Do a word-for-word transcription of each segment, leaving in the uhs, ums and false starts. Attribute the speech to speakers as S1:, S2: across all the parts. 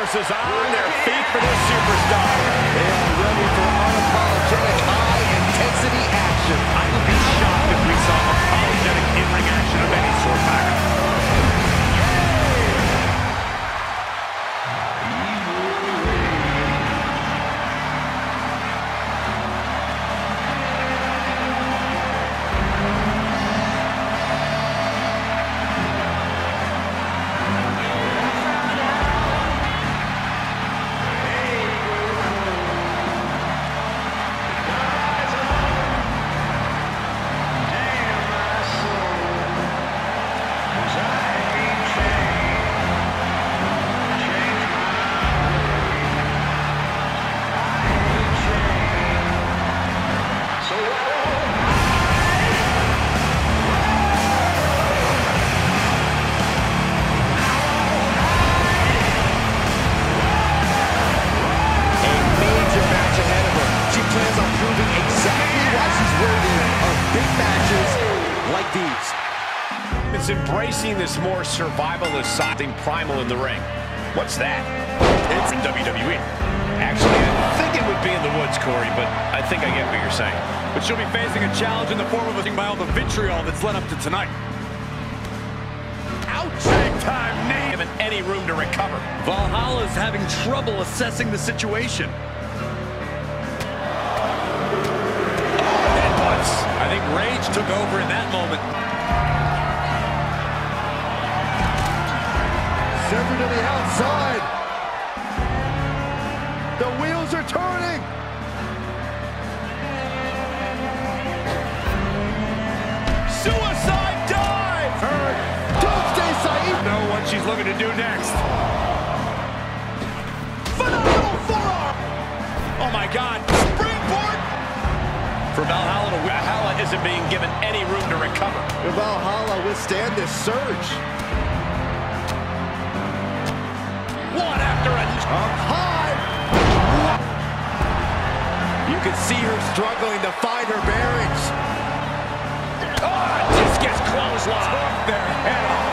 S1: forces on their feet for this superstar.
S2: They are ready for unapologetic high-intensity action.
S1: I would be shocked if we saw apologetic in-ring action of any sort back. It's embracing this more survivalist something primal in the ring. What's that? It's in W W E. Actually, I think it would be in the woods, Corey, but I think I get what you're saying.
S3: But she'll be facing a challenge in the form of a thing by all the vitriol that's led up to tonight.
S1: Ouch! Big time knee. Given any room to recover.
S3: Valhalla's having trouble assessing the situation. I think rage took over in that moment.
S2: Centered to the outside. The wheels are turning.
S1: Suicide dive!
S2: Hurt. Doomsday Saeed.
S1: Know what she's looking to do next.
S2: Phenomenal forearm.
S1: Oh my God. Springboard. For Valhalla to Valhalla isn't being given any room to recover.
S2: Will Valhalla withstand this surge?
S1: One after another.
S2: Up high. You can see her struggling to find her bearings.
S1: Oh, just gets clothesline.
S3: Took their head off.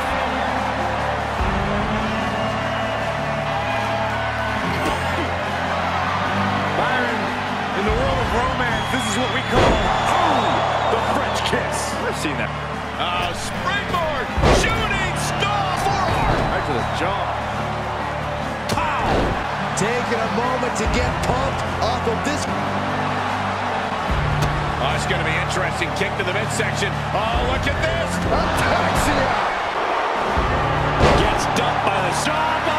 S3: Byron, in the world of romance, this is what we call oh, the French kiss.
S1: I've seen that. Oh, springboard, shooting star forearm.
S3: Right to the jaw.
S1: Pow.
S2: Taking a moment to get pumped off of this.
S1: Oh, it's going to be interesting. Kick to the midsection. Oh, look at this.
S2: Ataxia.
S1: Gets dumped by the star.